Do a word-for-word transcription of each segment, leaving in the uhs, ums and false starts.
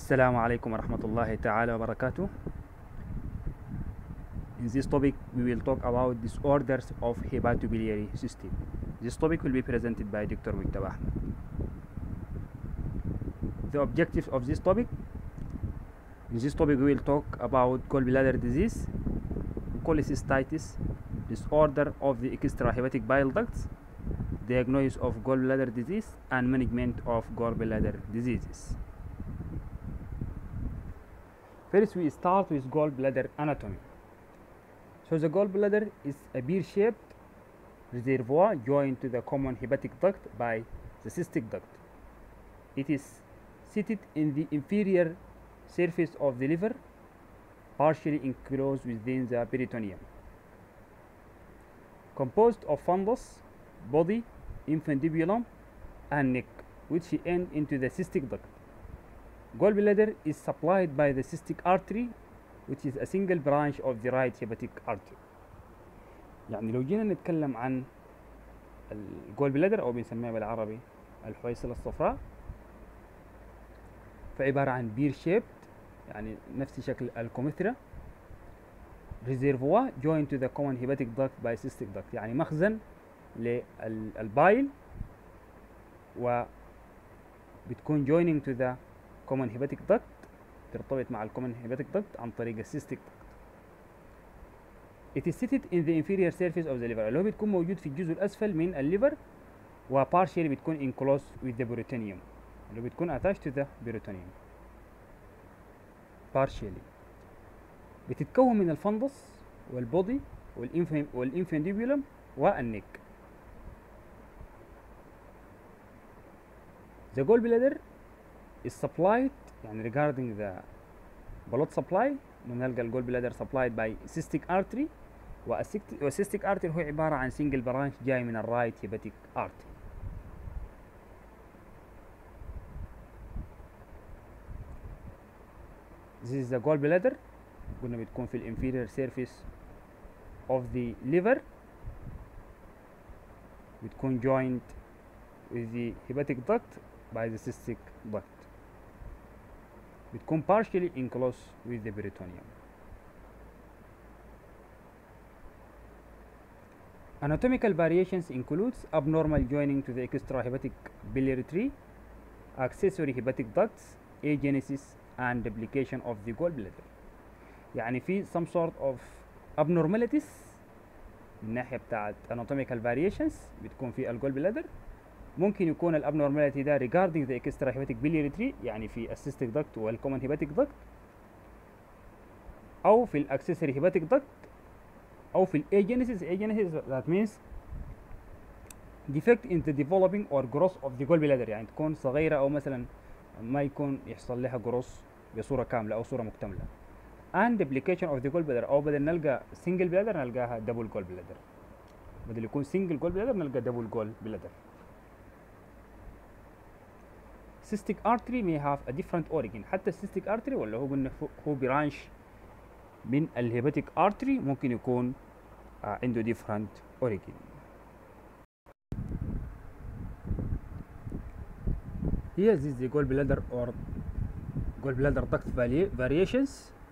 Assalamu alaikum wa rahmatullahi ta'ala wa barakatuh. In this topic, we will talk about disorders of hepatobiliary system. This topic will be presented by Doctor Mujtaba Ahmed. The objectives of this topic: in this topic, we will talk about gallbladder disease, cholecystitis, disorder of the extrahepatic bile ducts, diagnosis of gallbladder disease, and management of gallbladder diseases. First, we start with gallbladder anatomy. So the gallbladder is a beer-shaped reservoir joined to the common hepatic duct by the cystic duct. It is seated in the inferior surface of the liver, partially enclosed within the peritoneum. Composed of fundus, body, infundibulum, and neck, which end into the cystic duct. Gallbladder is supplied by the cystic artery, which is a single branch of the right hepatic artery. يعني لو جينا نتكلم عن الجولبلادر أو بنسميها بالعربي الحويصلة الصفراء، فعبارة عن بير شيبت، يعني نفس شكل الكومثرا، reservoir joined to the common hepatic duct by cystic duct، يعني مخزن للبايل وبتكون joining to the common hepatic duct، ترتبط مع الكومن hepatic duct عن طريق السيستيك duct. It is seated in the inferior surface of the liver، اللي هو بتكون موجود في الجزء الأسفل من الليفر، و partially بتكون enclosed with the peritoneum، اللي بتكون attached to the peritoneum. partially بتتكون من الفندس والبودي والانفنديبولم والنك. The gallbladder is supplied، يعني regarding the blood supply بنلقى الجول بلادر supplied by cystic artery، والcystic artery هو عبارة عن single branch جاي من الرايت hepatic artery. This is the gallbladder، قلنا بتكون في ال inferior surface of the liver، بتكون joined with the hepatic duct by the cystic duct، بتكون partially enclosed with the peritoneum. Anatomical variations includes abnormal joining to the extrahepatic biliary tree, accessory hepatic ducts, agenesis, and duplication of the gallbladder. يعني في some sort of abnormalities من الناحية بتاعت anatomical variations بتكون في الجولبلادر. ممكن يكون الابنورماليتي ده regarding the extrahepatic biliary tree، يعني في السيستيك duct والcommon hepatic duct، أو في الاكسسوري hepatic duct، أو في الاجينيسيس. agenesis that means defect in the developing or growth of the gallbladder، يعني تكون صغيرة أو مثلا ما يكون يحصل لها growth بصورة كاملة أو صورة مكتملة. and duplication of the gallbladder، أو بدل نلقى single bladder نلقاها double gallbladder، بدل يكون single gallbladder نلقى double gallbladder. cystic artery may have a different origin. حتى cystic artery ولا هو قلنا هو برانش من الهيباتيك artery ممكن يكون uh, عنده different origin. Here is the gallbladder or gallbladder duct variations،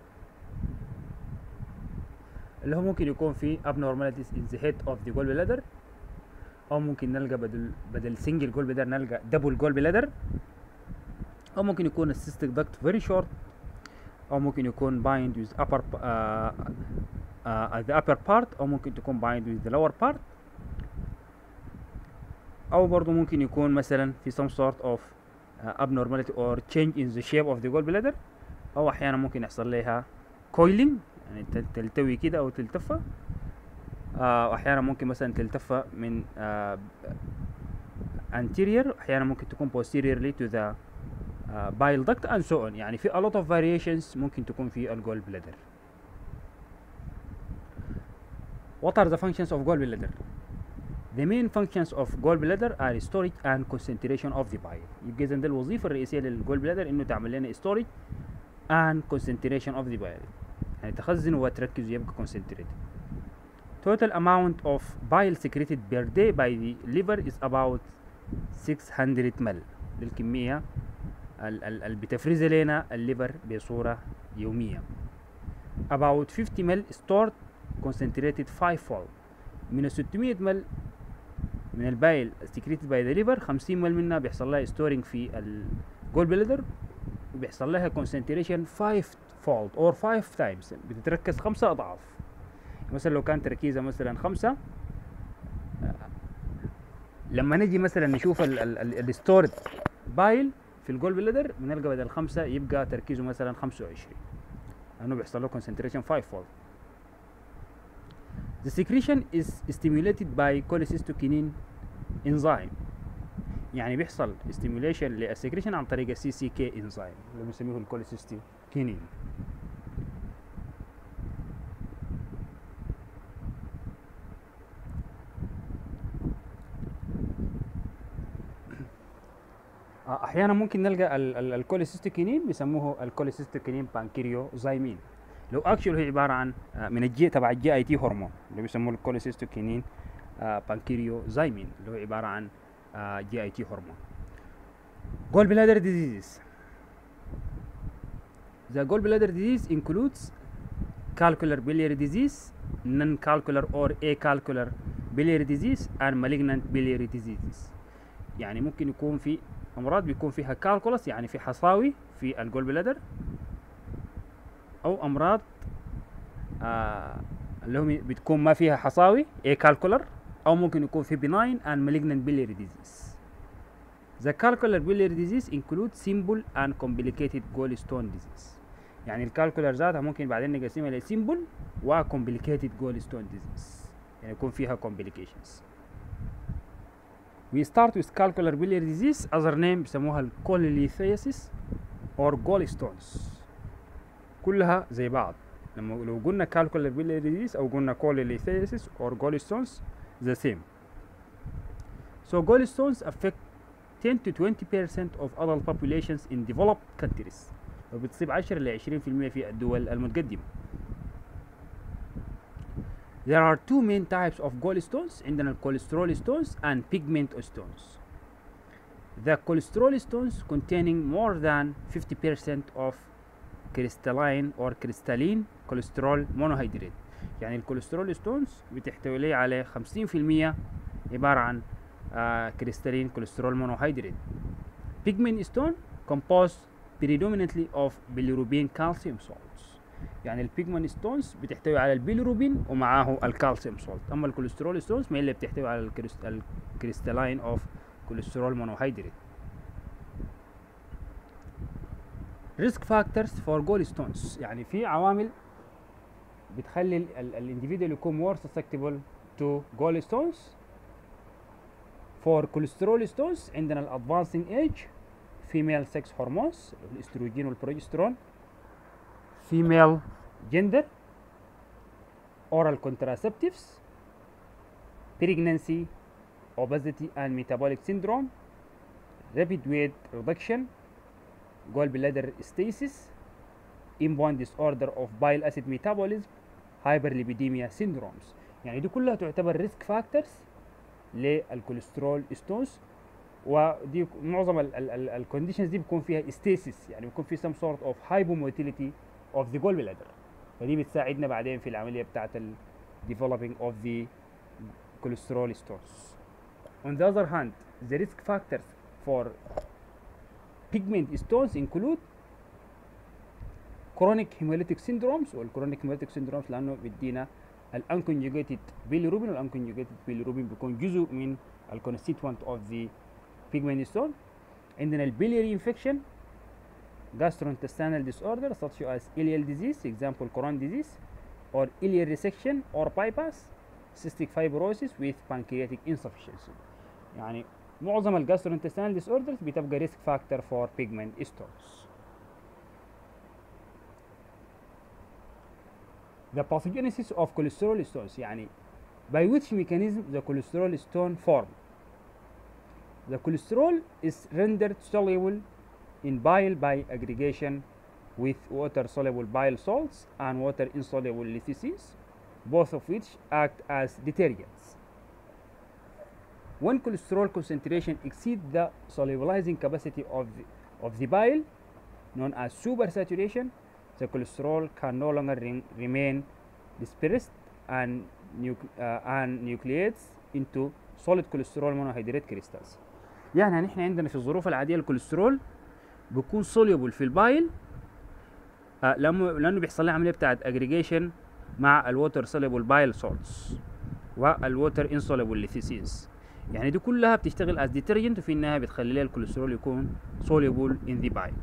اللي هو ممكن يكون في abnormalities in the head of the gallbladder، أو ممكن نلقى بدل بدل single gallbladder نلقى double gallbladder، أو ممكن يكون السيستيك duct very short، أو ممكن يكون bind with upper uh, uh, the upper part، أو ممكن تكون bind with the lower part، أو برضو ممكن يكون مثلا في some sort of uh, abnormality or change in the shape of the gallbladder، أو أحيانا ممكن يحصل لها coiling، يعني تلتوي كده أو تلتفة، uh, أحيانا ممكن مثلا تلتفة من uh, anterior، أحيانا ممكن تكون posteriorly to the Uh, bile duct and so on. يعني في a lot of variations ممكن تكون في الجول بلادر. What are the functions of gallbladder? The main functions of gallbladder are storage and concentration of the bile. يبقى إذا ده الوظيفة الرئيسية للجول بلادر إنه تعمل لنا storage and concentration of the bile، يعني تخزن وتركز ويبقى concentrated. Total amount of bile secreted per day by the liver is about six hundred milliliters. دي الكمية اللي بتفرزها لنا الليفر بصورة يومية. about fifty ml stored concentrated five fold. من ال ستمية مل من البايل secreted by the liver خمسين مل منها بيحصل لها storing في الجول بلادر وبيحصل لها concentration five fold or five times، بتتركز خمسة أضعاف. مثلا لو كان تركيزها مثلا خمسة، لما نجي مثلا نشوف الستورد بايل في الجول بلادر بنلقى بدل خمسة يبقى تركيزه مثلا خمسة وعشرين، لأنه بيحصل له concentration five fold. The secretion is stimulated by cholecystokinin enzyme، يعني بيحصل stimulation للسكريشن عن طريق السي سي كي enzyme اللي بنسميه الكوليسيستوكينين. احيانا ممكن نلقى الكوليسيستوكينين بيسموه الكوليسيستوكينين بانكريوزايمين، لو اكشن هي عباره عن من الجي تبع الجي اي تي هرمون اللي بيسموه الكوليسيستوكينين بانكريوزايمين اللي هو عباره عن جي اي تي هرمون. جول بلادر diseases. The gallbladder disease includes calcular biliary disease, non-calcular or acalcular biliary disease and malignant biliary diseases. يعني ممكن يكون في امراض بيكون فيها كالكولس يعني في حصاوي في الجول بلادر، او امراض آه اللي هم بتكون ما فيها حصاوي acalcular، او ممكن يكون في benign and malignant biliary disease. The calcular biliary disease includes simple and complicated gallstone disease. يعني الكالكولر ذاتها ممكن بعدين نقسمها ل simple و complicated gallstone disease، يعني يكون فيها complications. We start with calcular biliary disease. other name بيسموها الكوليليثياسيس or gallstones. كلها زي بعض. لما لو قلنا calcular biliary disease او قلنا cholelithiasis or gallstones the same. So gallstones affect ten to twenty percent of adult populations in developed countries. وبتصيب عشرة ل عشرين بالمئة في الدول المتقدمة. There are two main types of gallstones. عندنا cholesterol stones and pigment stones. The cholesterol stones containing more than fifty percent of crystalline or crystalline cholesterol monohydrate. يعني الكوليسترول ستونز بتحتوي لي على خمسين بالمئة عبارة عن crystalline cholesterol monohydrate. Pigment stone composed predominantly of bilirubin calcium salts. يعني البيجمنت ستونز بتحتوي على البيليروبين ومعاه الكالسيوم سولت، اما الكوليسترول ستونز ما اللي بتحتوي على الكريستالين اوف كوليسترول مونوهيدريت. ريسك فاكتورز فور جول ستونز، يعني في عوامل بتخلي الانديفيدوال يكون مور سسبتبل تو جول ستونز. فور كوليسترول ستونز عندنا الادفانسنج ايج، فيميل سكس هرمونز الاستروجين والبروجسترون، female gender, oral contraceptives, pregnancy, obesity and metabolic syndrome, rapid weight reduction, gallbladder stasis, inborn disorder of bile acid metabolism, hyperlipidemia syndromes. يعني دي كلها تعتبر risk factors للكوليسترول ستونز، ودي معظم الكونديشنز دي بيكون فيها stasis، يعني بيكون في some sort of hypomotility of the gallbladder، فدي بتساعدنا بعدين في العملية بتاعت ال developing of the cholesterol stones. On the other hand, the risk factors for pigment stones include chronic hemolytic syndromes، والchronic hemolytic syndromes لأنه بيدينا ال unconjugated bilirubin، وال unconjugated bilirubin بيكون جزء من ال constituent of the pigment stone. عندنا ال biliary infection, gastrointestinal disorders such as ileal disease, example Crohn's disease, or ileal resection or bypass, cystic fibrosis with pancreatic insufficiency. يعني معظم ال gastrointestinal disorders بتبقى risk factor for pigment stones. The pathogenesis of cholesterol stones، يعني by which mechanism the cholesterol stone form. The cholesterol is rendered soluble in bile by aggregation with water-soluble bile salts and water-insoluble lithices, both of which act as detergents. When cholesterol concentration exceeds the solubilizing capacity of the, of the bile known as supersaturation, the cholesterol can no longer re remain dispersed and, nuc uh, and nucleates into solid cholesterol monohydrate crystals. يعني نحن عندنا في الظروف العادية الكوليسترول بيكون soluble في البايل آه لانه لانه بيحصل له عمليه بتاعت اجريجيشن مع الووتر soluble bile salts والووتر insoluble leucines. يعني دي كلها بتشتغل as detergent وفي النهايه بتخلي لها الكوليسترول يكون soluble in the bile.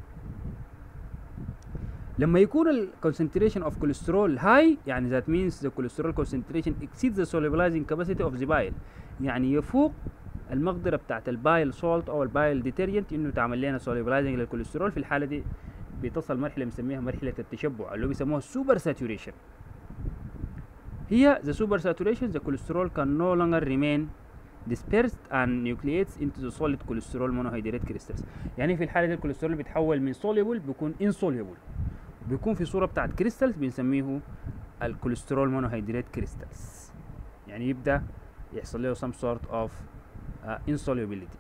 لما يكون ال concentration of cholesterol high يعني that means the cholesterol concentration exceeds the solubilizing capacity of the bile، يعني يفوق المقدرة بتاعت البايل سولت او البايل ديترجنت انه تعمل لنا solubilizing للكوليسترول. في الحالة دي بتصل مرحلة بنسميها مرحلة التشبع اللي هو بيسموها السوبر ساتوريشن. هي the super saturation the cholesterol can no longer remain dispersed and nucleates into the solid cholesterol monohydrate crystals. يعني في الحالة دي الكوليسترول بيتحول من soluble بيكون insoluble، بيكون في صورة بتاعت كريستالز بنسميه الكوليسترول مونوهيدرات كريستالز، يعني يبدأ يحصل له some sort of uh, insolubility.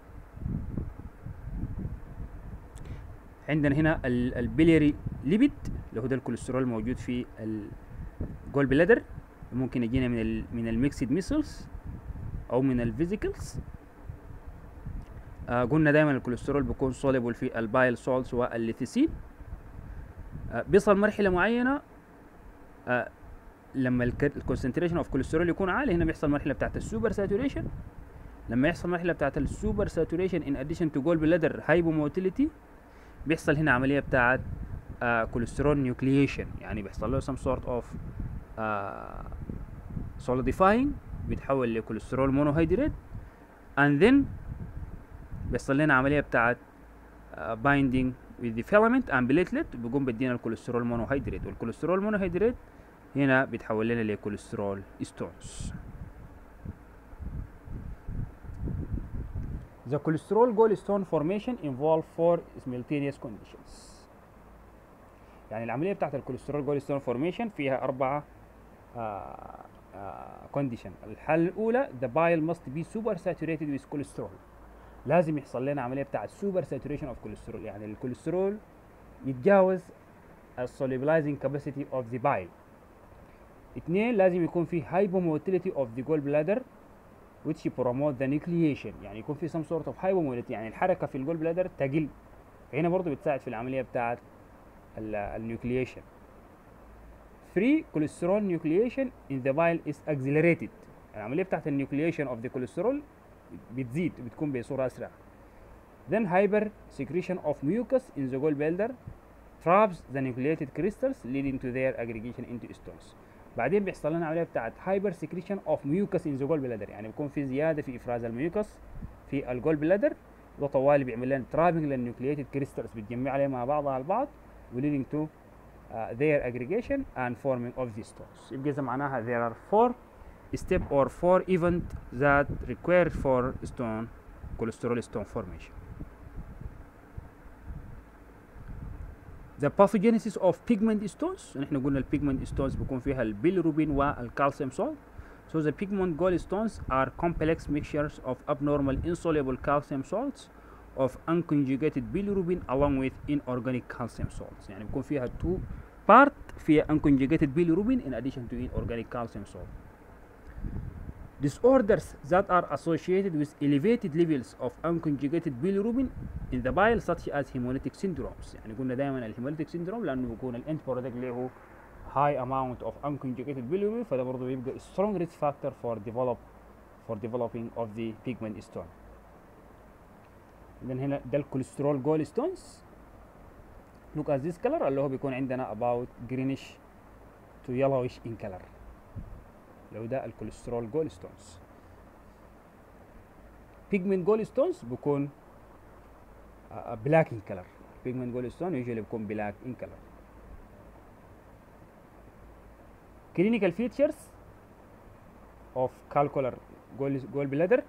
عندنا هنا البيليري ليبيد اللي هو ده الكوليسترول الموجود في الجول بلادر، ممكن يجينا من ال من الميكسد ميسلز او من الفيزيكلز. آه قلنا دايما الكوليسترول بيكون soluble في البايل سولتس والليثيسين. آه بيصل مرحله معينه آه لما الكونسنتريشن اوف كوليسترول يكون عالي، هنا بيحصل مرحله بتاعت السوبر ساتوريشن. لما يحصل مرحله بتاعت السوبر ساتوريشن ان اديشن تو جول بلادر هايبوموتيليتي، بيحصل هنا عمليه بتاعت آه كوليسترول نيوكلييشن، يعني بيحصل له some sort of آه solidifying، بيتحول لكوليسترول مونوهيدرات and then بيحصل لنا عمليه بتاعت آه binding with the filament and platelet، بيقوم بدينا الكوليسترول مونوهيدرات، والكوليسترول مونوهيدرات هنا بيتحول لنا لكوليسترول ستونز. The cholesterol gallstone formation involve four simultaneous conditions. يعني العملية بتاعت الكوليسترول gallstone formation فيها أربعة آه آه condition. الحالة الأولى the bile must be super saturated with cholesterol. لازم يحصل لنا عملية بتاعت super saturation of cholesterol، يعني الكوليسترول يتجاوز ال solubilizing capacity of the bile. اثنين لازم يكون في hypomotility of the gallbladder which promote the nucleation، يعني يكون في some sort of hypomotility، يعني الحركة في الجول بلادر تقل، فهنا برضو بتساعد في العملية بتاعت النيوكلييشن. ثلاثة cholesterol nucleation in the bile is accelerated، العملية بتاعت النيوكلييشن of the cholesterol بتزيد بتكون بصورة أسرع. Then hyper secretion of mucus in the gallbladder traps the nucleated crystals leading to their aggregation into stones. بعدين بيحصل لنا عمليه بتاعت هايبر سكريشن اوف ميوكس ان ذا جول بلادر، يعني بيكون في زياده في افراز الميوكس في الجول بلادر، وده طوالي بيعمل لنا ترابنج للنيوكلييتد كريستالز، بتجمع عليها مع بعضها على بعض وليدنج تو their aggregation and forming of these stones. يبقى اذا معناها there are four step or four event that required for stone cholesterol stone formation. The pathogenesis of pigment stones، نحن قلنا البيجمنت ستونز بيكون فيها البيليروبين والكالسيوم سولت. So the pigment gallstones are complex mixtures of abnormal insoluble calcium salts of unconjugated bilirubin along with inorganic calcium salts، يعني بيكون فيها two part فيها unconjugated bilirubin in addition to inorganic calcium salt. Disorders that are associated with elevated levels of unconjugated bilirubin in the bile such as hemolytic syndromes، يعني قلنا دائما الهيموليتيك syndrome لانه بيكون الاند برودكت له high amount of unconjugated bilirubin، فده برضه بيبقى strong risk factor for develop for developing of the pigment stone. إذن هنا ده الكوليسترول جول ستونز. Look at this color اللي هو بيكون عندنا about greenish to yellowish in color، لو ده الكوليسترول جول ستونز. بيجمنت جول ستونز بيكون بلاك ان كلر، بيجمنت جول ستون يوجوالي بيكون بلاك ان كلر. كلينيكال فيتشرز اوف كالكولر جول بلادر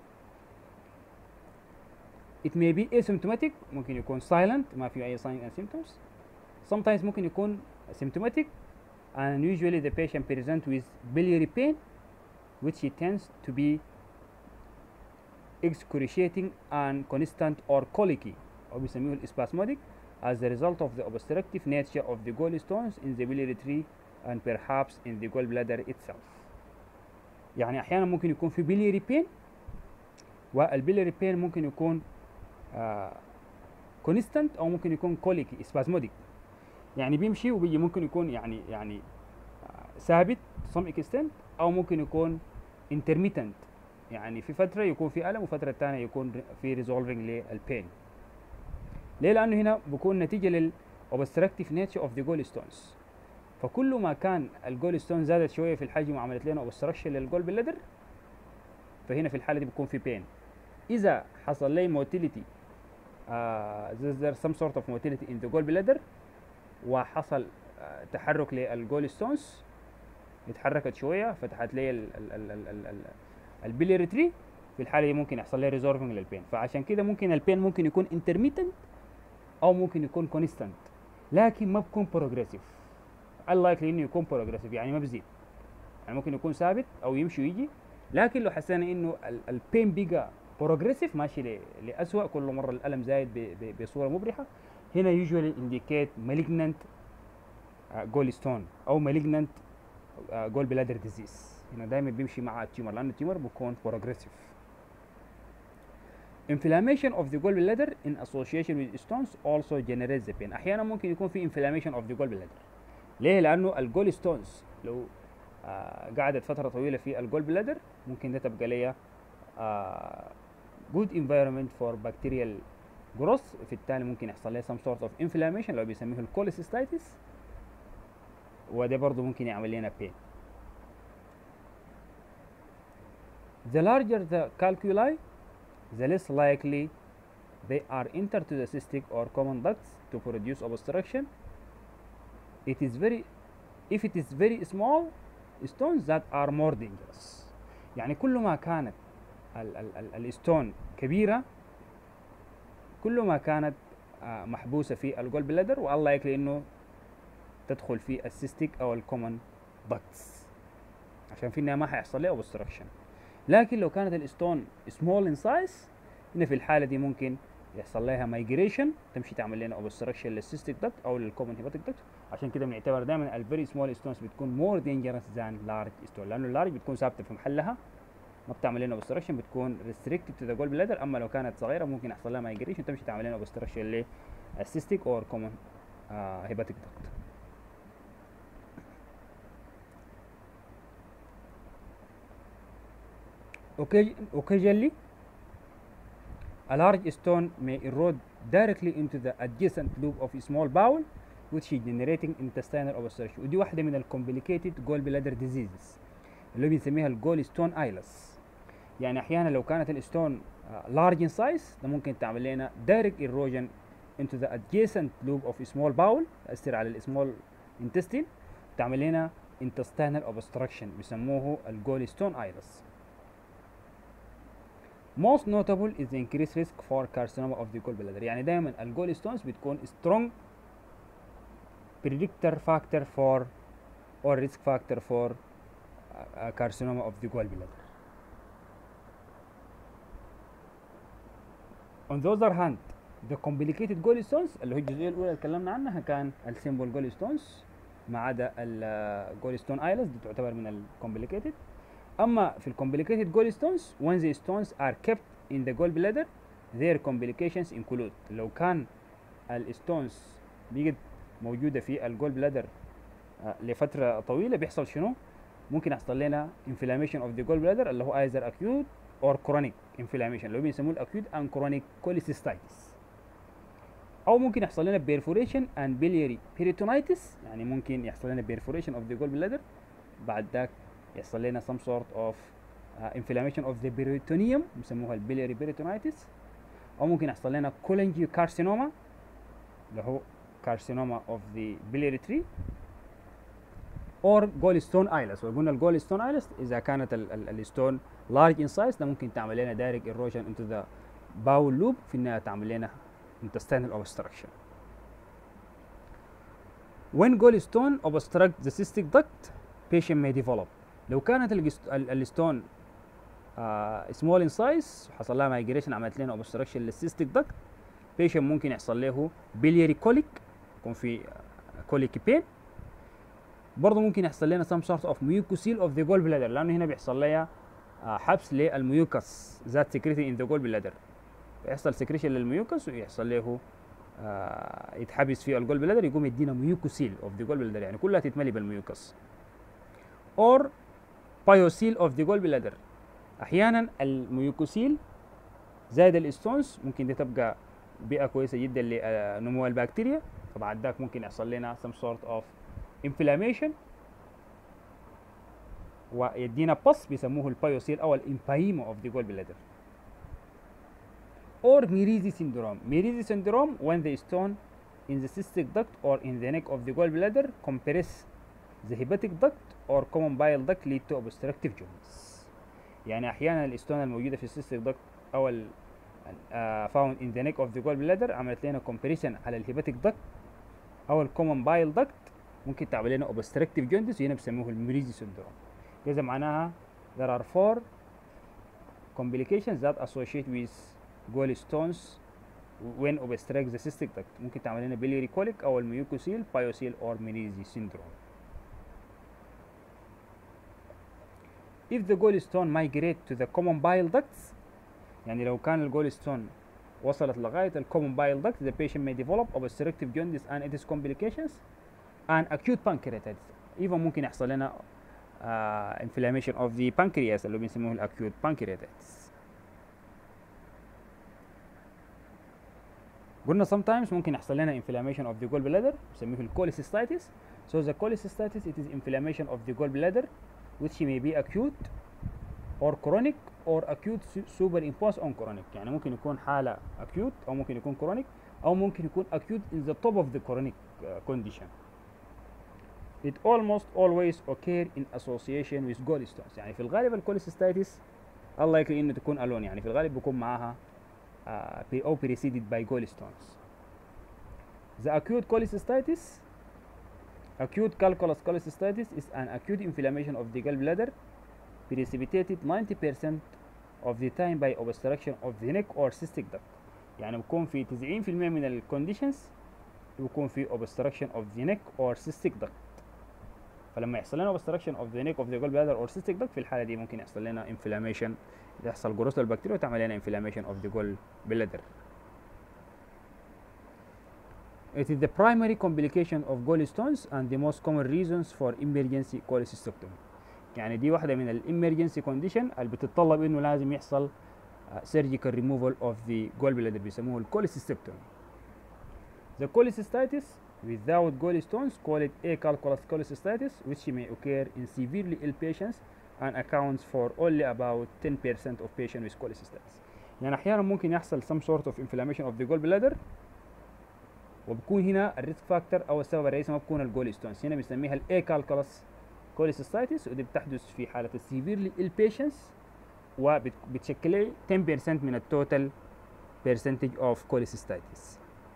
it may be asymptomatic، ممكن يكون silent ما فيه اي sign and symptoms. sometimes ممكن يكون symptomatic and usually the patient present with biliary pain which tends to be excruciating and constant or colicky، أو بيسميه الاسباسموديك as a result of the obstructive nature of the gallstones in the biliary tree and perhaps in the gallbladder itself. يعني احيانا ممكن يكون في biliary pain، والبيلياري pain ممكن يكون آه constant او ممكن يكون colicky spasmodic، يعني بيمشي وبيجي، ممكن يكون يعني يعني آه ثابت to some extent، او ممكن يكون intermittent، يعني في فتره يكون في الم وفتره ثانيه يكون في resolving للبين. ليه؟ لانه هنا بيكون نتيجه لل obstructive nature of the gallstones. فكل ما كان الجول ستون زادت شويه في الحجم وعملت لنا obstruction للجول بلادر، فهنا في الحاله دي بيكون في بين. اذا حصل لي موتيليتي uh, there some sort of motility in the gallbladder وحصل uh, تحرك للجول ستونز، اتحركت شويه فتحت لي البيلياري تري، في الحاله دي ممكن يحصل لي ريزورفنج للبين. فعشان كده ممكن البين ممكن يكون intermittent او ممكن يكون constant، لكن ما بيكون progressive. unlikely انه يكون progressive، يعني ما بزيد، يعني ممكن يكون ثابت او يمشي ويجي. لكن لو حسينا انه البين بقى progressive ماشي لأسوأ، كل مره الالم زايد بصوره مبرحه، هنا usually indicate malignant gallstone او malignant gallbladder disease. هنا دايما بيمشي مع التيومر، لان التيومر بيكون progressive. inflammation of the gallbladder in association with stones also generates the pain. احيانا ممكن يكون في inflammation of the gallbladder. ليه؟ لانه الجول ستونز لو آه قعدت فتره طويله في الجول بلادر ممكن ده تبقى ليها آه good environment for bacterial growth، في التالي ممكن يحصل لها some sort of inflammation لو بيسميه الكوليسيستايتس، وده برضه ممكن يعمل لنا pain. The larger the calculi, the less likely they are enter to the cystic or common ducts to produce obstruction. It is very if it is very small stones that are more dangerous. يعني كل ما كانت ال ال ال الستون كبيرة كل ما كانت آه محبوسة في الجول بلادر، والله يكلي انه تدخل في السيستيك او الكومن داكتس، عشان في النهاية ما حيحصل لها obstruction. لكن لو كانت الستون small in size، هنا في الحالة دي ممكن يحصل لها مايجريشن، تمشي تعمل لنا obstruction للسيستيك داكت او للكومن هيباتيك داكت. عشان كده بنعتبر دائما الفيري سمول ستونز بتكون مور دينجرس ذان لارج ستون، لانه اللارج بتكون ثابته في محلها ما بتعمل لنا obstruction، بتكون ريستريكتد تو ذا جول بلادر. اما لو كانت صغيره ممكن يحصل لها مايجريشن تمشي تعمل لنا obstruction للسيستيك اور كومن هيباتيك داكت. Occasionally, a large stone may erode directly into the adjacent loop of a small bowel, which is generating intestinal obstruction. ودي واحدة من ال complicated gallbladder diseases اللي بنسميها الجول ستون ايلس. يعني أحيانا لو كانت الستون uh, large in size ده ممكن تعمل لنا direct erosion into the adjacent loop of a small bowel، تأثر على ال small intestine، تعمل لنا intestinal obstruction بيسموه الجول ستون ايلس. Most notable is the increased risk for carcinoma of the gallbladder. يعني دائما الجول ستونز بتكون strong predictor factor for or risk factor for uh, carcinoma of the gallbladder. On the other hand, the complicated gallstones اللي هي الجزئية الأولى اللي اتكلمنا عنها كان السيمبل gallstones ما عدا الجولستون ايلس دي تعتبر من الكومبليكيتد. اما في الكومبليكيتد gallstones when the stones are kept in the gallbladder their complications include لو كان الستونز بيجد موجودة في الجول بلادر لفترة طويلة بيحصل شنو؟ ممكن يحصل لنا inflammation of the gallbladder اللي هو either acute or chronic inflammation اللي هو بيسموه acute and chronic cholecystitis، أو ممكن يحصل لنا perforation and biliary peritonitis، يعني ممكن يحصل لنا perforation of the gallbladder بعد ذاك يحصل لنا some sort of uh, inflammation of the peritoneum بيسموها biliary peritonitis، أو ممكن يحصل لنا cholangiocarcinoma اللي هو carcinoma of the biliary tree or gallstone ileus. وقلنا الجولستون ايلس اذا كانت الستون large in size ده ممكن تعمل لنا direct erosion into the bowel loop، في النهايه تعمل لنا intestinal obstruction. When gallstone obstruct the cystic duct patient may develop. لو كانت الستون uh, small in size وحصل لها migration عملت لنا obstruction للcystic duct البيشنت ممكن يحصل له بيلياري كوليك، يكون في كوليك بين. برضه ممكن يحصل لنا some sort of mucocele of the gallbladder، لانه هنا بيحصل لها حبس للميوكس ذات secreted in the gallbladder، يحصل سكريشن للميوكس ويحصل له آه يتحبس في الجول بلادر، يقوم يدينا ميوكوسيل اوف ذا جول بلادر، يعني كلها تتملي بالميوكس. اور بايوسيل اوف ذا جول بلادر، احيانا الميوكوسيل زائد الاستونز ممكن دي تبقى بيئه كويسه جدا لنمو البكتيريا، فبعد ذاك ممكن يحصل لنا some sort of inflammation ويدينا بص بيسموه البايوسيل او الامبايما اوف ذا جول بلادر. Or Mirizi syndrome. Mirizi syndrome when the stone in the cystic duct or in the neck of the gallbladder compress the hepatic duct or common bile duct lead to obstructive jaundice. يعني أحيانا الستون الموجودة في الcystic duct أو ال uh, found in the neck of the gallbladder عملت لنا compression على الهيباتيك duct أو الcommon bile duct، ممكن تعمل لنا obstructive jaundice وهنا بيسموه الميريزي syndrome. إذا معناها there are four complications that associate with gallstones when obstruct the cystic duct. ممكن تعمل لنا biliary colic او الميوكوسيل بايوسيل or Mirizi syndrome. If the gallstone migrate to the common bile ducts، يعني لو كان الجولستون وصلت لغاية الcommon bile duct the patient may develop obstructive jaundice and its complications and acute pancreatitis. even ممكن يحصل لنا uh, inflammation of the pancreas اللي بنسموه الacute pancreatitis. قلنا sometimes ممكن يحصل لنا inflammation of the gallbladder بنسميه الكوليسيستايتس. So the cholecystitis it is inflammation of the gallbladder which may be acute or chronic or acute superimposed on chronic. يعني ممكن يكون حالة acute أو ممكن يكون chronic أو ممكن يكون acute in the top of the chronic uh, condition. It almost always occur in association with gallstones. يعني في الغالب الكوليسيستايتس الله يكرم إنه تكون alone، يعني في الغالب بيكون معاها Uh, or preceded by gallstones. The acute cholecystitis, acute calculous cholecystitis is an acute inflammation of the gallbladder precipitated ninety percent of the time by obstruction of the neck or cystic duct. يعني بيكون في تسعين بالمئة من الكونديشنز بيكون في obstruction of the neck or cystic duct. فلما يحصل لنا obstruction of the neck of the gallbladder or cystic duct في الحالة دي ممكن يحصل لنا inflammation، يحصل جروث للبكتيريا وتعمل لنا inflammation of the gallbladder. It is the primary complication of gallstones and the most common reasons for emergency cholecystectomy. يعني دي واحدة من الامرجنسي كونديشن اللي بتتطلب انه لازم يحصل uh, surgical removal of the gallbladder بيسموه الكوليسيستكتومي. The cholecystitis without gallstones called acalculous cholecystitis which may occur in severely ill patients and accounts for only about ten percent of patients with cholecystitis. يعني احيانا ممكن يحصل some sort of inflammation of the gallbladder وبكون هنا الريسك فاكتور او السبب الرئيسي ما بكون الجولستونز، هنا بنسميها الايكالكولس كوليسيستايتس ودي بتحدث في حاله السيفيرلي ill patients وبتشكل ten percent من التوتال percentage of cholecystitis.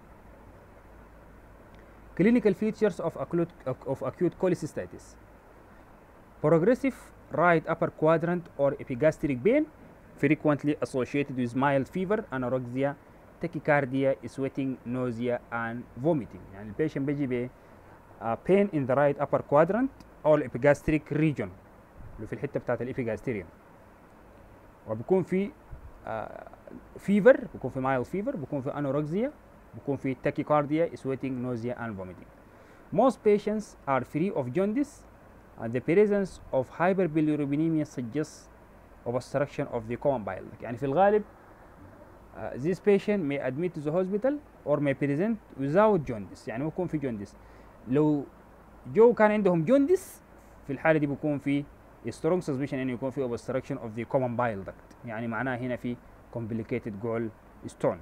Clinical features of acute of acute cholecystitis: progressive right upper quadrant or epigastric pain frequently associated with mild fever, anorexia, tachycardia, sweating, nausea and vomiting. يعني البيشنت بيجي ب uh, pain in the right upper quadrant او epigastric region اللي في الحته بتاعت الابيجاستريوم، وبيكون في uh, fever، بيكون في mild fever، بيكون في anorexia، بيكون في tachycardia, sweating, nausea and vomiting. Most patients are free of jaundice and the presence of hyperbilirubinemia suggests obstruction of the common bile duct. يعني في الغالب uh, this patient may admit to the hospital or may present without jaundice، يعني بيكون في jaundice. لو جو كان عندهم jaundice في الحالة دي بيكون في strong suspicion انه يكون في obstruction of the common bile duct، يعني معناها هنا في complicated gallstone.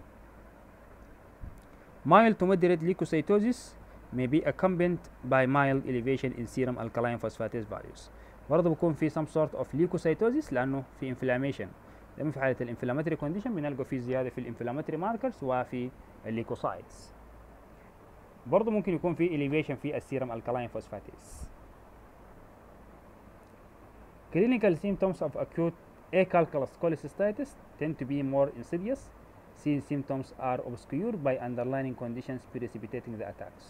Mild to moderate leukocytosis may be accompanied by mild elevation in serum alkaline phosphatase values. برضه بيكون في some sort of leukocytosis لأنه في inflammation. دايما في حالة الانفلاماتري كونديشن بنلقى في زيادة في الانفلاماتري ماركرز وفي الليكوسايتس. برضه ممكن يكون في elevation في السيرم alkaline phosphatase. Clinical symptoms of acute acalculous cholecystitis tend to be more insidious. since symptoms are obscured by underlying conditions precipitating the attacks.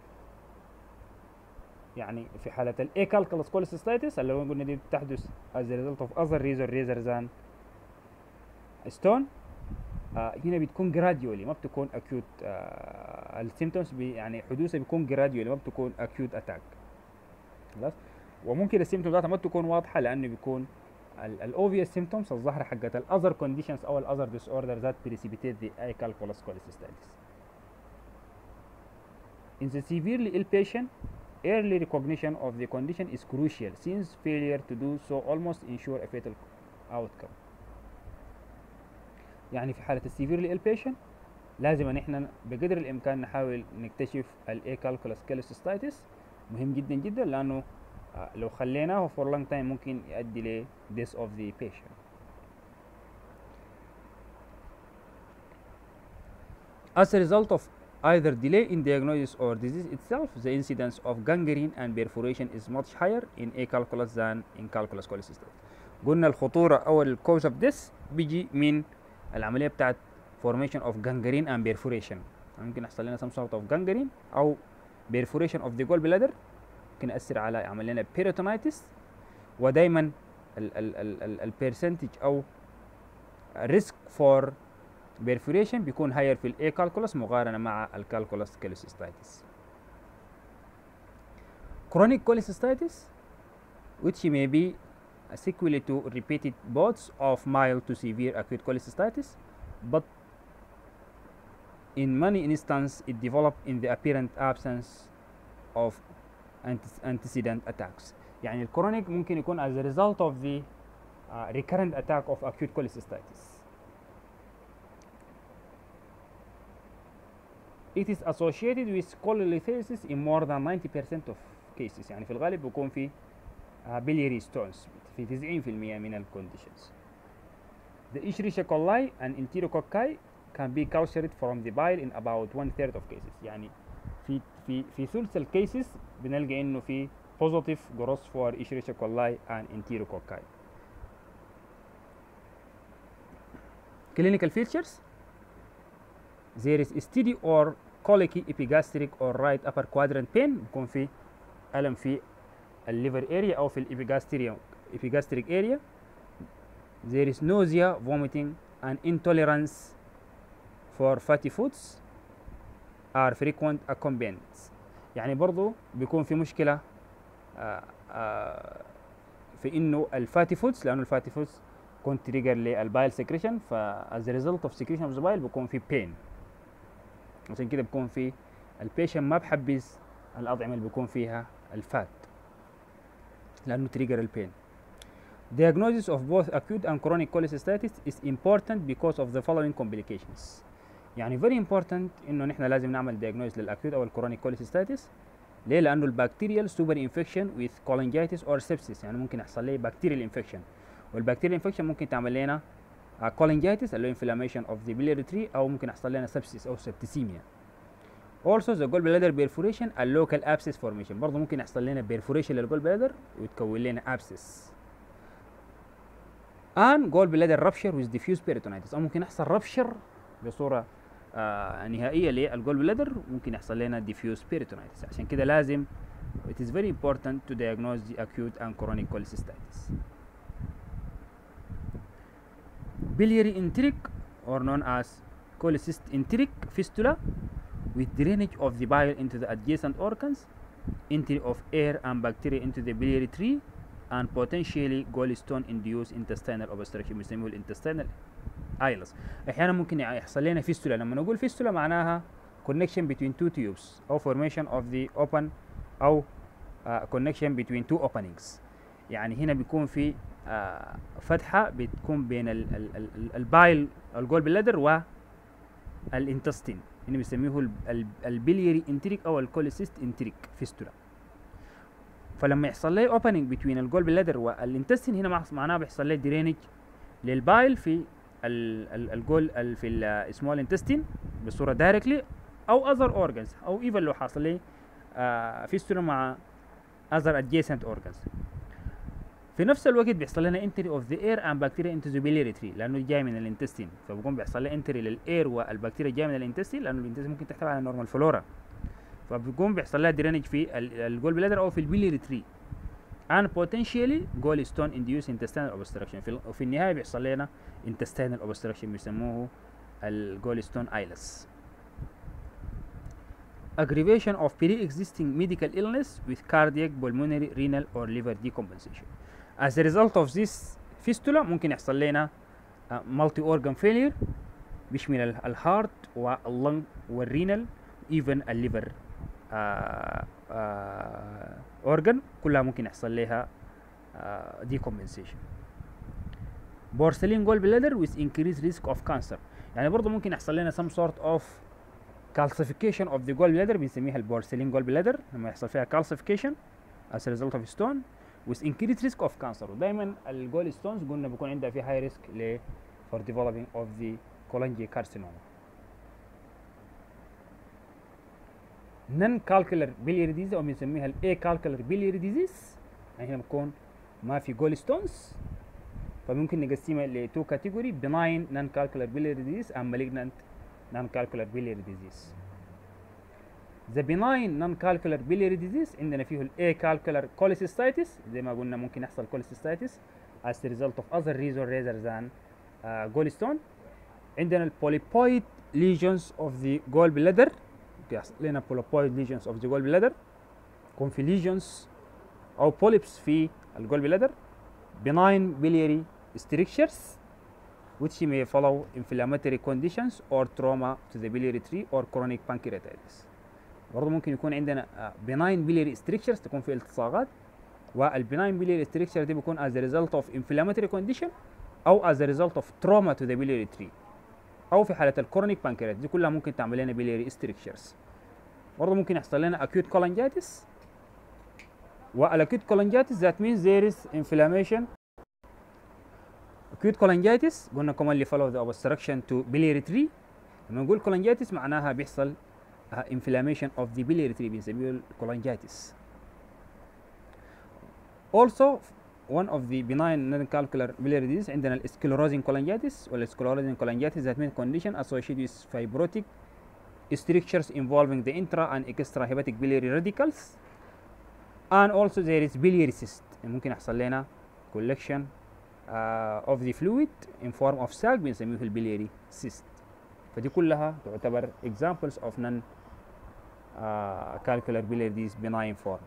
يعني في حالة ال acalculous cholecystitis اللي هو قلنا دي بتحدث as a result of other reason rather than stone، آه هنا بتكون gradually ما بتكون acute، آه السيمتومز يعني حدوثها بيكون gradually ما بتكون acute attack. خلاص، وممكن السيمتومز ذاتها ما تكون واضحة لأنه بيكون ال obvious symptoms الظاهرة حقت ال other conditions أو ال other disorders that precipitate the acalculous cholecystitis. In the severely ill patient, early recognition of the condition is crucial since failure to do so almost ensure a fatal outcome. يعني في حالة السيفيرلي ill patient لازم ان احنا بقدر الامكان نحاول نكتشف ال acalculous cholecystitis، مهم جدا جدا لانه لو خليناه for long time ممكن يؤدي ل death of the patient. As a result of either delay in diagnosis or disease itself, the incidence of gangrene and perforation is much higher in acalculous than in calculous cholecystitis. قلنا الخطورة أو ال cause of death بيجي من العملية بتاعت formation of gangrene and perforation. ممكن يحصل لنا some sort of gangrene أو perforation of the gallbladder، ممكن يأثر على يعمل لنا peritonitis، ودايما ال ال ال ال ال percentage أو risk for perforation بيكون higher في ال acalculous مقارنة مع ال calculous cholecystitis. Chronic cholecystitis, which may be a sequel to repeated bouts of mild to severe acute cholecystitis, but in many instances it developed in the apparent absence of antecedent attacks. يعني الكرونيك ممكن يكون as a result of the uh, recurrent attack of acute cholecystitis. It is associated with cholelithiasis in more than ninety percent of cases. يعني في الغالب بيكون في uh, biliary stones في تسعين بالمئة من ال conditions. The Escherichia coli and Enterococci can be cultured from the bile in about one third of cases. يعني في في في ثلث الكيسز بنلقى انه في positive growth for Escherichia coli and Enterococci. Clinical features: there is steady or colicky epigastric or right upper quadrant pain، بيكون في ألم في الليفر area أو في الإبيجاستريوم epigastric area. There is nausea, vomiting and intolerance for fatty foods are frequent accompaniments. يعني برضو بيكون في مشكلة آآ آآ في انه الفاتي فودز، لانه الفاتي فودز كون تريجر للبايل سكريشن، ف as a result of secretion of the bile بيكون في pain. عشان كده بيكون في البيشن ما بحبس الأطعمة اللي بيكون فيها الفات لأنه تريجر البين. Diagnosis of both acute and chronic cholecystitis is important because of the following complications. يعني very important إنه نحن لازم نعمل diagnosis للأكيوت أو الكرونيك cholecystitis. ليه؟ لأنه البكتيريال super infection with cholangitis or sepsis، يعني ممكن يحصل لي bacterial infection، والبكتيريال infection ممكن تعمل لنا cholangitis اللي هو inflammation of the biliary tree، أو ممكن يحصل لنا sepsis أو septicemia. Also the gallbladder perforation and local abscess formation، برضه ممكن يحصل لنا perforation للgallbladder ويتكون لنا abscess. and gallbladder rupture with diffuse peritonitis، أو ممكن يحصل rupture بصورة آه نهائية للgallbladder، ممكن يحصل لنا diffuse peritonitis. عشان كده لازم it is very important to diagnose the acute and chronic cholecystitis. Biliary enteric or known as cholecyst-enteric fistula with drainage of the bile into the adjacent organs, entry of air and bacteria into the biliary tree, and potentially gallstone induced intestinal obstruction بنسميه الانتستينال ايلس. احيانا ممكن يحصل لنا فيستولا. لما نقول فيستولا معناها connection between two tubes او formation of the open او uh, connection between two openings. يعني هنا بيكون في uh, فتحة بتكون بين البايل الجول بلادر والانتستين، هنا بيسميه البلياري انتريك او الكوليسيست انتريك فيستولا. فلما يحصل لي اوبننج بين الجول بلادر والانتستين، هنا معناه بيحصل لي درينج للبايل في الجول في السمول انتستين بصوره دايركتلي او اذر اورجانز، او ايفن لو حصل لي فيستولا مع اذر ادجيسنت اورجانز. في نفس الوقت بيحصل لنا انتري اوف ذا اير اند بكتيريا انتو ذا بيليري تري لانه جاي من الانتستين، فبيكون بيحصل لنا انتري للاير والبكتيريا جايه من الانتستين لانه الانتستين ممكن تحتوي على نورمال فلورا، فبيكون بيحصل لها درينج في الجول بلادر او في البيليري تري and potentially gallstone induced intestinal obstruction. في, في النهايه بيحصل لنا intestinal obstruction بيسموه الجولستون ايلس. aggravation of pre-existing medical illness with cardiac, pulmonary, renal or liver decompensation. As a result of this fistula ممكن يحصل لنا uh, multi organ failure بيشمل الهارت واللنج والرينال even الليفر organ كلها ممكن يحصل لها uh, decompensation. porcelain gallbladder with increased risk of cancer. يعني برضه ممكن يحصل لنا some sort of calcification of the gallbladder بنسميها البورسلين gallbladder لما يحصل فيها calcification as a result of stone with increased risk of cancer. ودائما الجول ستونز قلنا بيكون عندها في high risk ل for developing of the cholangiocarcinoma. non calcular biliary disease او بنسميها ال acalcular biliary disease، يعني هنا بتكون ما في جول ستونز، فممكن نقسمها ل two category benign non calcular biliary disease and malignant non-calcular biliary disease. The benign non-calcular biliary disease عندنا فيه ال acalcular cholecystitis زي ما قلنا ممكن يحصل cholecystitis as a result of other reason rather than uh, gallstone. عندنا ال polypoid lesions of the gallbladder يحصل لنا polypoid lesions of the gallbladder يكون في lesions أو polyps في ال gallbladder. benign biliary strictures which may follow inflammatory conditions or trauma to the biliary tree or chronic pancreatitis. برضه ممكن يكون عندنا benign biliary strictures تكون في التصاقات، والbenign biliary stricture دي بيكون as a result of inflammatory condition أو as a result of trauma to the biliary tree، أو في حالة الكرونيك pancreatitis دي كلها ممكن تعمل لنا biliary strictures. برضه ممكن يحصل لنا acute cholangitis، والacute cholangitis that means there is inflammation. acute cholangitis قلنا commonly follow the obstruction to biliary tree. لما نقول cholangitis معناها بيحصل uh, inflammation of the biliary tree بنسميه cholangitis. Also one of the benign non-calcular biliary disease عندنا ال sclerosing cholangitis وال sclerosing cholangitis that means condition associated with fibrotic strictures involving the intra and extra hepatic biliary radicals, and also there is biliary cyst ممكن يحصل لنا collection Uh, of the fluid in form of sac بنسميه البلياري cyst. فدي كلها تعتبر examples of non uh, calcular biliary disease benign form.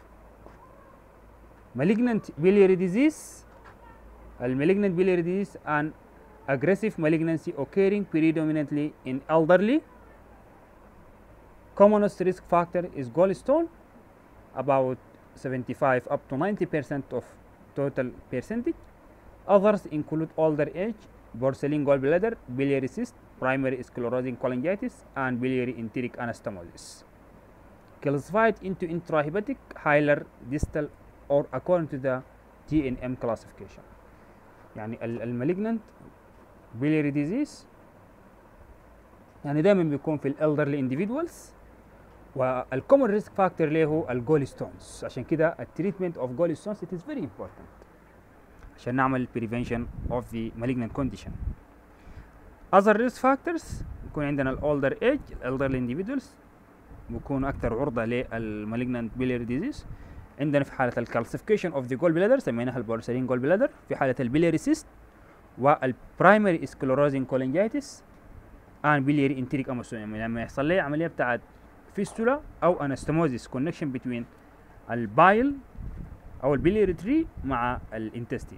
malignant biliary disease. ال malignant biliary disease an aggressive malignancy occurring predominantly in elderly. commonest risk factor is gallstone about seventy-five up to ninety percent of total percentage. Others include older age, porcelain gallbladder, biliary cyst, primary sclerosing cholangitis, and biliary enteric anastomosis. Classified into intrahepatic, hilar, distal, or according to the T N M classification. يعني المalignant biliary disease يعني دائما بيكون في elderly individuals، والcommon risk factor له هو الgallstones. عشان كده التريتمنت of gallstones it is very important عشان نعمل prevention of the malignant condition. other risk factors يكون عندنا ال older age elderly individuals بيكونوا أكثر عرضة للmalignant biliary disease. عندنا في حالة الcalcification of the gallbladder سميناها البورسلين gallbladder، في حالة البيلياري cyst والprimary sclerosing cholangitis and biliary enteric anastomosis. لما يحصل لي عملية بتاعت fistula أو anastomosis connection between البايل أو البيلياري تري مع الانتستين.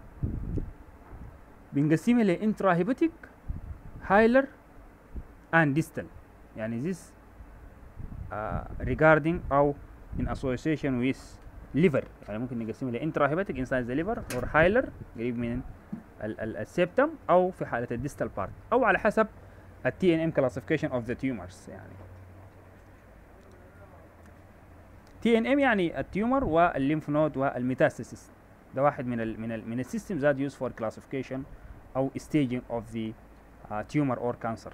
بنقسمها ل intrahepatic, hilar and distal. يعني this uh, regarding أو in association with liver. يعني ممكن نقسمها ل intrahepatic inside the liver or hilar قريب من السبتم أو في حالة الديستال part أو على حسب ال T N M classification of the tumors. يعني T N M يعني التيومر والليمف نود والميتاستاسيس، ده واحد من ال من ال من السيستمز that used for classification أو staging of the uh, tumor or cancer.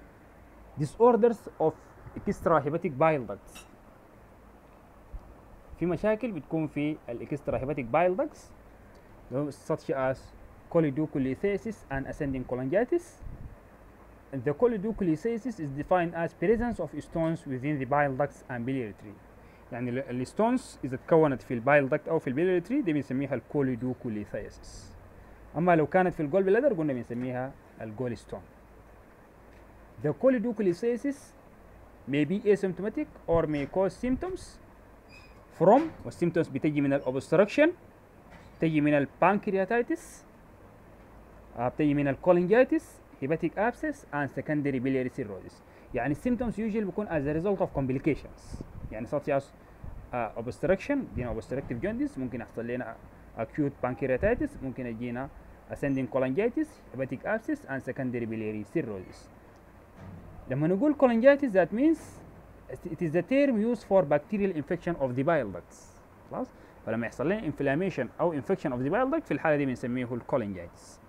Disorders of extrahepatic bile ducts. في مشاكل بتكون في الاكسترا هيباتيك بايل داكتس such as choledocholiasis and ascending cholangitis. The choledocholiasis is defined as presence of stones within the bile ducts and biliary tree. يعني الستونز اذا تكونت في البايل داكت او في البيليري تري دي بنسميها الكوليدوكوليثيسيس. اما لو كانت في الجول بلادر قلنا بنسميها الجول ستون. The choledocholiasis may be asymptomatic or may cause symptoms from والsymptoms بتجي من الobstruction، بتجي من البانكرياتيتس، بتجي من الكولينجيتس، hepatic abscess and secondary biliary cirrhosis. يعني الsymptoms usually بيكون as a result of complications، يعني such as uh, obstruction دينا obstructive jaundice، ممكن يحصل لنا acute pancreatitis، ممكن يجينا ascending cholangitis، hepatic abscess and secondary biliary cirrhosis. لما نقول cholangitis that means it is the term used for bacterial infection of the bile ducts. خلاص؟ فلما يحصل لنا inflammation او infection of the bile duct في الحالة دي بنسميه الcholangitis.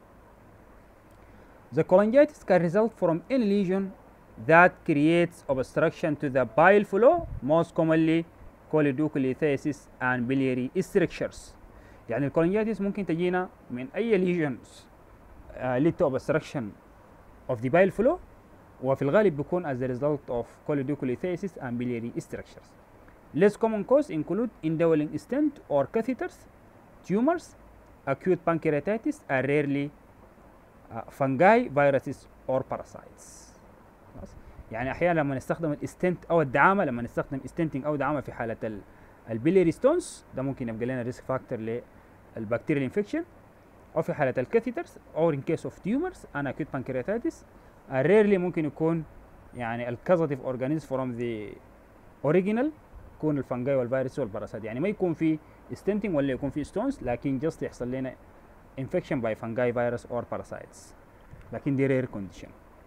The cholangitis can result from any lesion that creates obstruction to the bile flow, most commonly choledocholiasis and biliary strictures. يعني الكولانجيتس ممكن تجينا من أي lesions uh, lead to obstruction of the bile flow، وفي الغالب بيكون as a result of choledocholiasis and biliary strictures. Less common cause include indwelling stent or catheters, tumors, acute pancreatitis, and rarely uh, fungi, viruses or parasites. يعني احيانا لما نستخدم الاستنت او الدعامه، لما نستخدم استنتنج او دعامه في حاله البيليري ستونز ده ممكن يبقى لنا ريسك فاكتور للبكتيريال انفكشن، او في حاله الكاثيترز او ان كيس اوف تيومرز انا اكيد بانكرياتيتس. ريرلي ممكن يكون يعني الكازاتيف اورجانيزم فروم ذا اوريجينال يكون الفنجاي والفيروس والباراسات، يعني ما يكون في استنتنج ولا يكون في ستونز، لكن جست يحصل لنا انفكشن باي فنجاي فيروس اور باراسايتس، لكن دي رير كونديشن.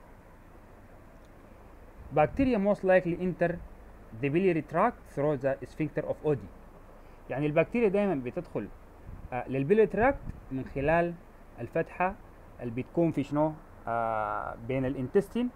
Bacteria most likely enter the biliary tract through the sphincter of Oddi. يعني البكتيريا دائما بتدخل آه للبيلياري تراكت من خلال الفتحة اللي بتكون في شنو آه بين الانتستين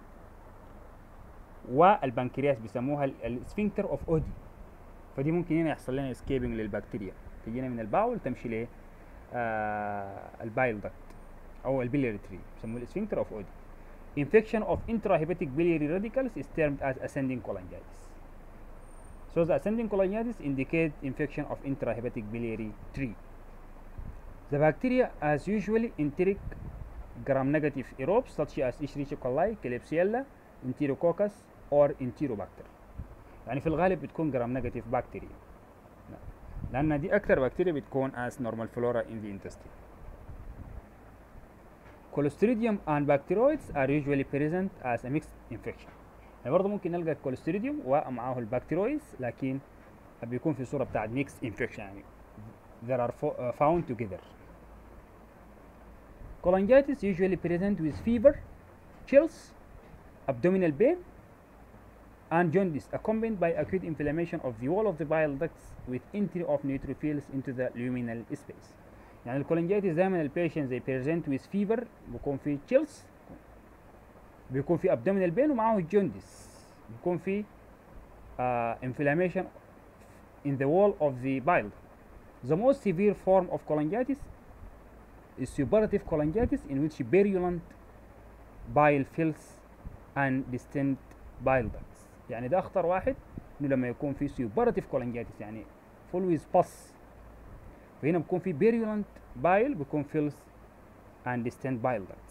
والبنكرياس، بيسموها السفنكتر اوف اودي. فدي ممكن هنا يحصل لنا اسكيبنج للبكتيريا، تجينا من الباول تمشي ل آه البايل داكت او البيلياري تري، بيسموه السفنكتر اوف اودي. Infection of intrahepatic biliary radicals is termed as ascending cholangitis. So the ascending cholangitis indicates infection of intrahepatic biliary tree. The bacteria as usually enteric gram-negative aerobes such as Escherichia coli, Klebsiella, Enterococcus or Enterobacter. يعني في الغالب بتكون gram-negative bacteria، لأن دي أكثر بكتيريا بتكون as normal flora in the intestine. Clostridium and bacteroids are usually present as a mixed infection. يعني برضه ممكن نلقى الكوليستريديوم ومعاه البكتيرويدز، لكن بيكون في صورة بتاعت mixed infection، يعني they are found together. Cholangitis usually present with fever, chills, abdominal pain, and jaundice accompanied by acute inflammation of the wall of the bile ducts with entry of neutrophils into the luminal space. يعني الكولانجيتس دايما البيشنت زي بريزنت ويز فيفر، بيكون في تشيلز، بيكون في ابدومينال بين ومعاه الجوندس، بيكون في انفلاميشن in the wall of the bile. The most severe form of cholangitis is suppurative cholangitis in which purulent bile fills and distant bile ducts. يعني ده اخطر واحد، انه لما يكون في suppurative cholangitis يعني full with pus، فهنا بيكون في virulent bile، بيكون fills and distant bile ducts.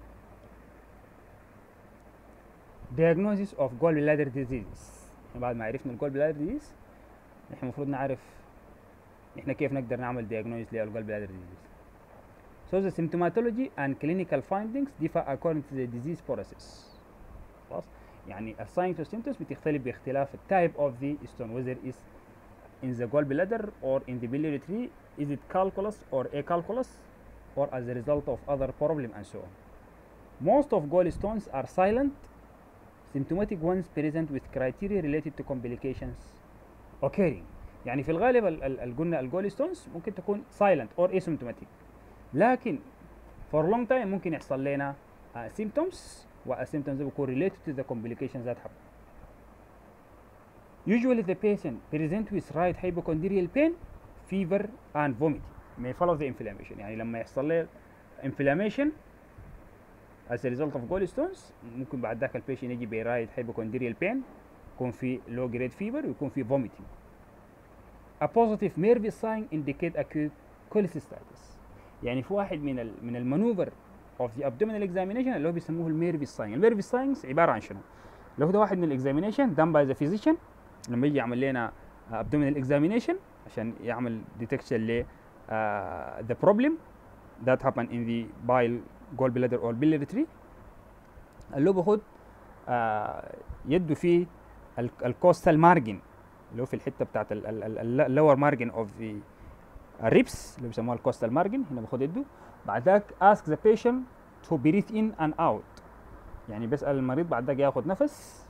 Diagnosis of gallbladder disease. بعد ما عرفنا الجول بلادر disease نحن المفروض نعرف نحن كيف نقدر نعمل diagnosis للgallbladder disease. So the symptomatology and clinical findings differ according to the disease process. خلاص؟ يعني ال signs و symptoms بتختلف باختلاف التايب of the stone، whether is in the gallbladder or in the biliary tree, is it calculus or acalculus or as a result of other problem and so on. Most of gallstones are silent, symptomatic ones present with criteria related to complications occurring. يعني في الغالب ال قلنا الجولستونز ممكن تكون silent or asymptomatic، لكن for long time ممكن يحصل لنا uh, symptoms، والsymptoms بيكون related to the complications that happen. Usually the patient present with right hypochondrial pain, fever and vomiting may follow the inflammation. يعني لما يحصل له inflammation as a result of gallstones ممكن بعد ذاك البيشنت يجي برايت hypochondrial pain، يكون في low grade fever ويكون في vomiting. A positive nervous sign indicate acute cholecystitis. يعني في واحد من ال من المانوفر of the abdominal examination اللي هو بيسموه الميرفيس ساين. الميرفيس ساينز عباره عن شنو؟ اللي هو ده واحد من الاكزامينيشن done by the physician لما يجي يعمل لنا abdominal examination عشان يعمل detection ل uh, the problem that happen in the bile gallbladder or biliary tree. اللي هو بياخد uh, يده في الكوستال مارجن اللي هو في الحته بتاعت اللور مارجن اوف ذا الريبس اللي بيسموها الكوستال مارجن، هنا باخد يده. بعد ذاك ask the patient to breathe in and out، يعني بيسأل المريض بعد ذاك ياخد نفس،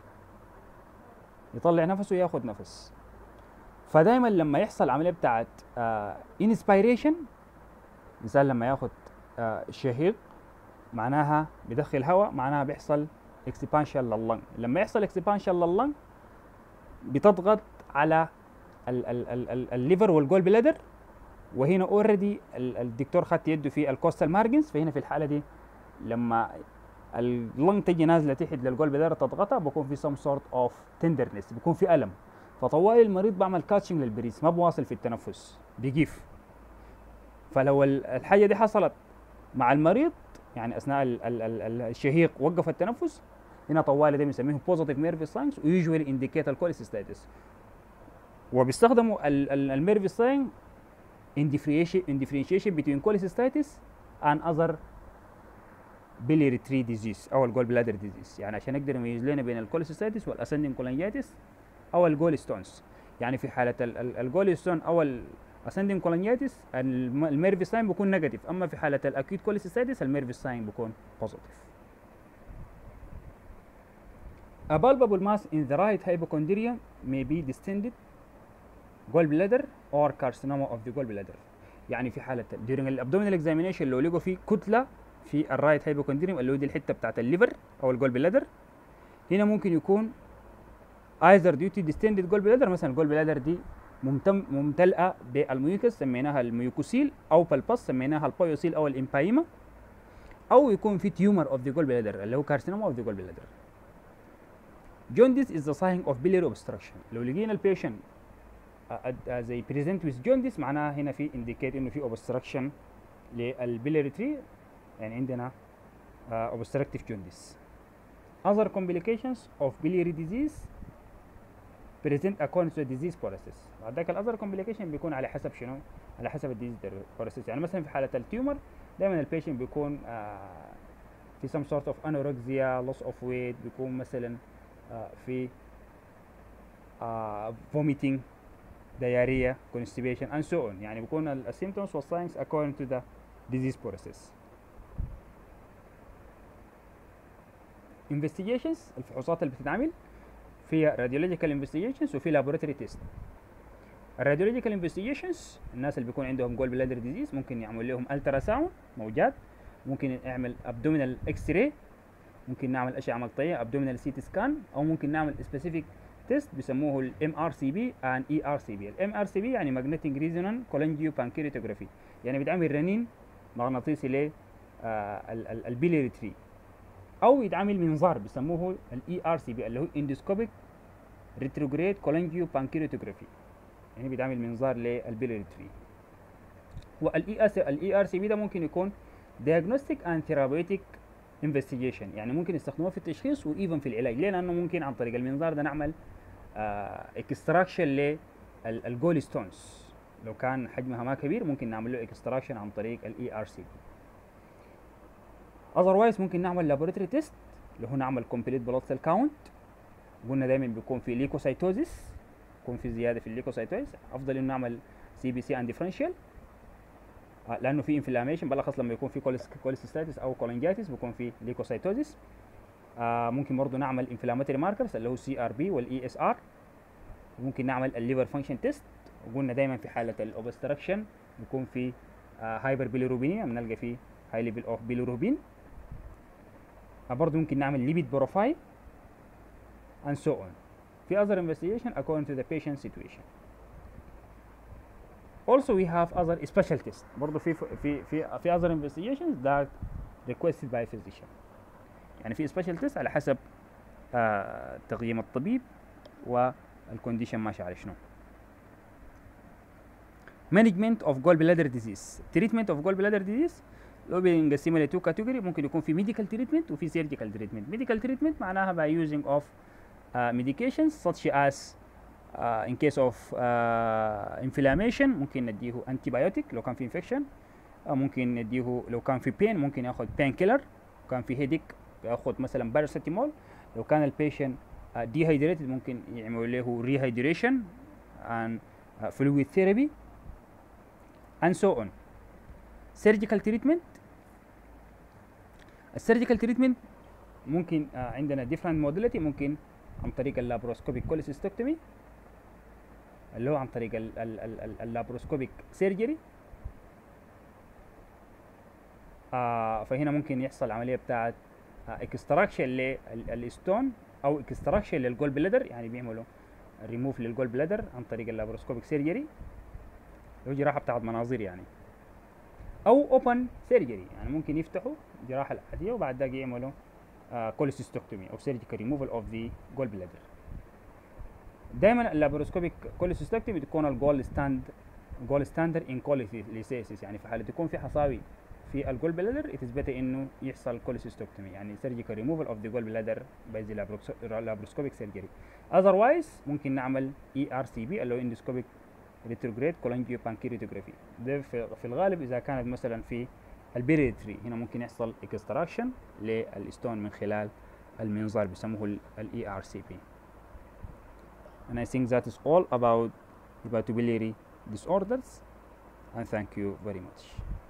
يطلع نفسه وياخد نفس. فدايما لما يحصل عمليه بتاعت انسبيريشن، الانسان لما ياخد آه شهيق معناها بيدخل هواء، معناها بيحصل اكسبانشن لللنج. لما يحصل اكسبانشن لللنج بتضغط على الليفر والجول بلادر، وهنا اوريدي الدكتور خد يده في الكوستال مارجنز. فهنا في الحاله دي لما اللنج تجي نازله تحت للجول بلادر تضغطها بيكون في سم سورت اوف تندرنس، بيكون في الم. فطوال المريض بعمل كاتشنج للبريس، ما بواصل في التنفس، بيجيف. فلو الحاجه دي حصلت مع المريض يعني اثناء ال ال ال الشهيق وقف التنفس، هنا طوال ده بنسميه بوزيتيف نيرفس ساينز ويوجوالي انديكيت الكوليسيستايتس. وبيستخدموا الميرفس ساين in differentiation in differentiation between cholecystitis and other biliary tree disease او الجول بلادر disease، يعني عشان نقدر نميز لنا بين الكوليسيستايتس والاسندنج كولانجيتس او الجول ستونز. يعني في حاله الجول ستون او الاسندنج كولانجيتس الميرفس ساين بيكون نيجاتيف، اما في حاله الاكيوت كوليسيستايتس الميرفس ساين بيكون بوزيتيف. A palpable mass in the right hypochondrium may be distended gallbladder or carcinoma of the gallbladder. يعني في حالة during الابدومينال اكزامينيشن لو لقوا في كتلة في الرايت هايبوكوندريوم اللي هو دي الحتة بتاعت الليفر أو الجول بلادر، هنا ممكن يكون either due to distended gallbladder، مثلا الجول بلادر دي ممتم ممتلئة بالميوكس سميناها الميوكوسيل، أو بالباس سميناها البايوسيل أو الإمبايما، أو يكون في تيومر of the gallbladder اللي هو carcinoma of the gallbladder. Jaundice is the sign of biliary obstruction. لو لقينا البيشنت زي بريزنت with jaundice معناها هنا في indicate انه في obstruction للبيلاري تري، يعني عندنا uh, obstructive jaundice. Other complications of biliary disease present according to the disease process. بعد ذاك الاذر complication بيكون على حسب شنو؟ على حسب الديزيز process. يعني مثلا في حالة التيومر دائما البيشنت بيكون uh, في some sort of anorexia, loss of weight، بيكون مثلا uh, في uh, vomiting، diarrhea, constipation and so on. يعني بيكون ال symptoms و signs according to the disease process. investigations الفحوصات اللي بتتعمل فيها radiological investigations وفي laboratory test. الراديولوجيكال انفستيجيشنز الناس اللي بيكون عندهم جول بلادر ديزيز ممكن يعمل لهم الترا ساوند موجات، ممكن نعمل ابدومينال اكس راي، ممكن نعمل اشعه مقطعيه ابدومينال سي تي سكان، او ممكن نعمل سبيسيفيك تيست بيسموه الام ار سي بي اند اي ار سي بي. الام ار سي بي يعني ماجنتيك ريزونانس كولانجيو بانكيريتوجرافي، يعني بيتعمل رنين مغناطيسي ل البيليري تري، او يتعمل منظار بيسموه الاي ار سي بي اللي هو اندوسكوبيك ريتروجريد كولانجيو بانكيريتوجرافي، يعني بيتعمل منظار للبيليري تري. والاي اس الاي ار سي بي ده ممكن يكون diagnostic and therapeutic investigation، يعني ممكن يستخدموه في التشخيص وايفن في العلاج. ليه؟ لانه ممكن عن طريق المنظار ده نعمل اكستراكشن للجول ستونز، لو كان حجمها ما كبير ممكن نعمل له اكستراكشن عن طريق الاي ار سي بي. اذروايز ممكن نعمل لابوراتوري تيست اللي هو نعمل كومبليت بلاد سيل كاونت، قلنا دايما بيكون في ليكوسايتوزيس، يكون في زياده في الليكوسايتوزيس، افضل انه نعمل سي بي سي اند ديفرنشال لانه في انفلاميشن، بالاخص لما يكون في كوليسيستايتس او كولانجيتس بيكون في ليكوسايتوزيس. آه ممكن برضه نعمل انفلاماتوري ماركرز اللي هو سي ار بي والاي اس ار، ممكن نعمل الليفر فانكشن تيست، وقلنا دايما في حاله الاوبستراكشن بيكون في آه هايبر بيليروبينيا، بنلقى فيه هاي ليفل اوف بيليروبين. آه برضه ممكن نعمل ليبيد بروفايل اند سو اون. في other investigation according to the patient situation. Also we have other special tests برضه في في في في other investigations that requested by physician. يعني في special test على حسب آه تقييم الطبيب والكونديشن ماشي على شنو. management of gallbladder disease. treatment of gallbladder disease لو بنقسمها ل two category. ممكن يكون في medical treatment وفي surgical treatment. medical treatment معناها by using of uh, medications such as uh, in case of uh, inflammation ممكن نديه antibiotic لو كان في infection. uh, ممكن نديه لو كان في pain ممكن ياخد pain killer. لو كان في headache ياخد مثلا paracetamol. لو كان البيشنت uh, dehydrated ممكن يعملوا له rehydration and uh, fluid therapy and so on. surgical treatment. السيرجيكال تريتمنت ممكن آه عندنا different modality. ممكن عن طريق اللابروسكوبيك كوليسيستوكتومي اللي هو عن طريق اللابروسكوبيك سيرجري. آه فهنا ممكن يحصل عمليه بتاعت اكستراكشن للستون او اكستراكشن للجول بلادر. يعني بيعملوا ريموف للجول بلادر عن طريق اللابروسكوبيك سيرجري. هو جراحه بتاعت مناظير يعني. او اوبن سيرجري يعني ممكن يفتحوا الجراحه العاديه وبعد ذلك يعملوا كوليسيستوكتومي او سيرجيكال ريموفال اوف ذا جول بلادر. دائما اللابروسكوبيك كوليسيستوكتومي تكون الجول ستاند جول ستاندر ان كوليسيسيس. يعني في حاله تكون في حصاوي في الجول بلادر it is better انه يحصل كوليسيستوكتومي يعني سيرجيكال ريموفال اوف ذا جول بلادر باي ذا لابروسكوبيك سيرجري. اذروايز ممكن نعمل اي ار سي بي اللي هو اندوسكوبيك ريتروجريد كولانجيو بانكيريتوجرافي. ده في, في الغالب اذا كانت مثلا في البيريتري هنا ممكن يحصل اكستراكشن للستون من خلال المنظار بيسموه الاي ار سي بي. and I think that is all about hepatobiliary disorders and thank you very much.